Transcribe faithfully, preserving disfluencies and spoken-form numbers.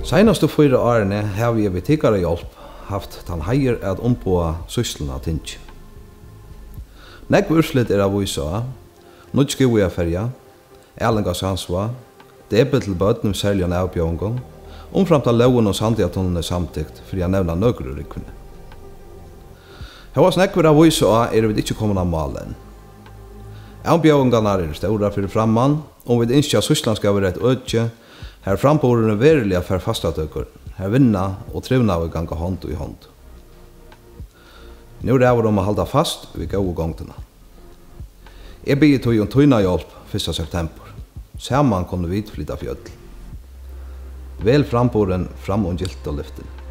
Senaste fyra årene har vi ved tiggare hjelp haft den heier at omboa syslene tinge. Nekv urslit er av vysa, nødt skoe av ferja, Erlingas ansvar, debet til bøtene særlig en avbjørngang, omframt av loven og sandjatonen er samtikt for jeg nevner nøkere rikvene. Hva nekver av vysa er vi ikke kommet av malen. Avbjørngarna er stora for framman, om vi innskja Sysland skal være et ødje, her frambordene verilige for fastatøkker, her vinna og trivna vi ganga hånd i hånd. Nu er det om å halda fast ved gode gongtene. Jeg bygger tog en tøyna hjelp første september. Saman kunne vi flytta fjødl. Vel framborden fram og gilt og lyften.